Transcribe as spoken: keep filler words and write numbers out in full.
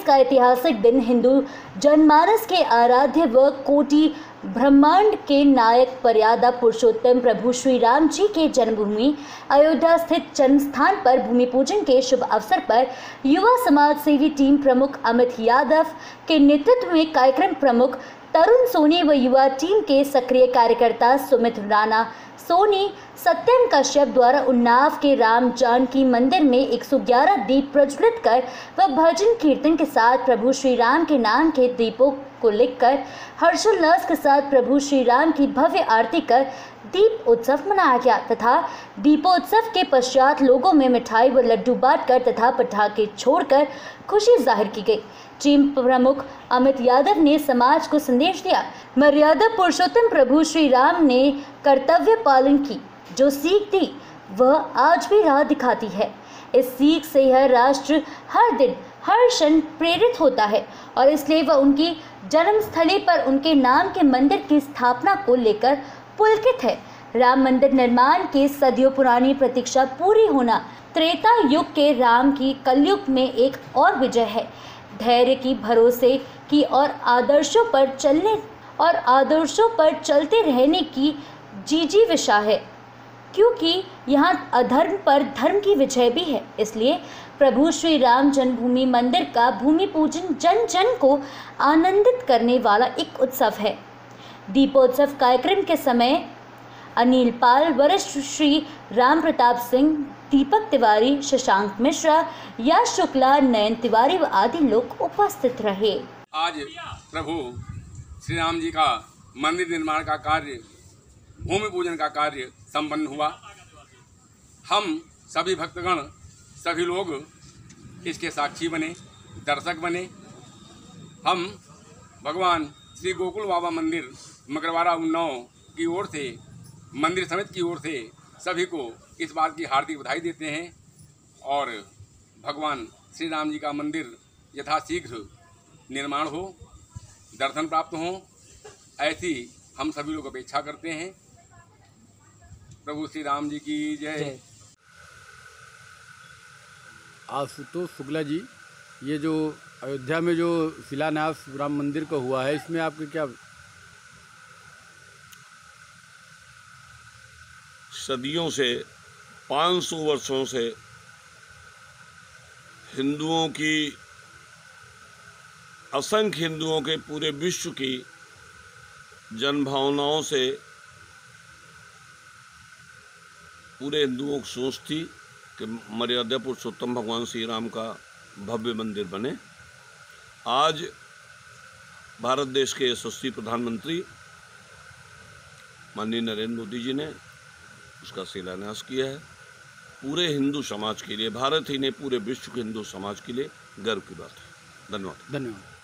का ऐतिहासिक दिन हिंदू जनमानस के आराध्य व कोटि ब्रह्मांड के नायक मर्यादा पुरुषोत्तम प्रभु श्री राम जी के जन्मभूमि अयोध्या स्थित जन्म स्थान पर भूमि पूजन के शुभ अवसर पर युवा समाज सेवी टीम प्रमुख अमित यादव के नेतृत्व में कार्यक्रम प्रमुख तरुण सोनी व युवा टीम के सक्रिय कार्यकर्ता सुमित राणा सोनी सत्यम कश्यप द्वारा उन्नाव के राम जानकी मंदिर में एक सौ ग्यारह दीप प्रज्वलित कर व भजन कीर्तन के साथ प्रभु श्री राम के नाम के दीपों को लिखकर हर्षोल्लास के साथ प्रभु श्री राम की भव्य आरती कर दीप उत्सव मनाया गया तथा दीपोत्सव के पश्चात लोगों में मिठाई व लड्डू बांटकर तथा पटाखे छोड़कर खुशी जाहिर की गई। टीम प्रमुख अमित यादव ने समाज को संदेश दिया, मर्यादा पुरुषोत्तम प्रभु श्री राम ने कर्तव्य पालन की जो सीख दी वह आज भी राह दिखाती है। इस सीख से यह राष्ट्र हर दिन हर क्षण प्रेरित होता है और इसलिए वह उनकी जन्मस्थली पर उनके नाम के मंदिर की स्थापना को लेकर पुलकित है। राम मंदिर निर्माण की सदियों पुरानी प्रतीक्षा पूरी होना त्रेता युग के राम की कलयुग में एक और विजय है। धैर्य की, भरोसे की और आदर्शों पर चलने और आदर्शों पर चलते रहने की जीजी विशा है, क्योंकि यहाँ अधर्म पर धर्म की विजय भी है। इसलिए प्रभु श्री राम जन्मभूमि मंदिर का भूमि पूजन जन जन को आनंदित करने वाला एक उत्सव है। दीपोत्सव कार्यक्रम के समय अनिल पाल, वरिष्ठ श्री राम प्रताप सिंह, दीपक तिवारी, शशांक मिश्रा, यश शुक्ला, नयन तिवारी व आदि लोग उपस्थित रहे। आज प्रभु श्री राम जी का मंदिर निर्माण का कार्य, भूमि पूजन का कार्य संपन्न हुआ। हम सभी भक्तगण, सभी लोग इसके साक्षी बने, दर्शक बने। हम भगवान श्री गोकुल बाबा मंदिर मकरवाड़ा उन्नाव की ओर से, मंदिर समिति की ओर से सभी को इस बात की हार्दिक बधाई देते हैं और भगवान श्री राम जी का मंदिर यथाशीघ्र निर्माण हो, दर्शन प्राप्त हो, ऐसी हम सभी लोग अपेक्षा करते हैं। प्रभु श्री राम जी की जय। आशुतोष शुक्ला जी, ये जो अयोध्या में जो शिलान्यास राम मंदिर का हुआ है, इसमें आपके क्या? सदियों से, पाँच सौ वर्षों से हिंदुओं की, असंख्य हिंदुओं के पूरे विश्व की जन भावनाओं से पूरे हिंदुओं की सोच थी कि मर्यादा पुरुषोत्तम भगवान श्री राम का भव्य मंदिर बने। आज भारत देश के यशस्वी प्रधानमंत्री माननीय नरेंद्र मोदी जी ने उसका शिलान्यास किया है। पूरे हिंदू समाज के लिए, भारत ही नहीं पूरे विश्व के हिंदू समाज के लिए गर्व की बात है। धन्यवाद। धन्यवाद।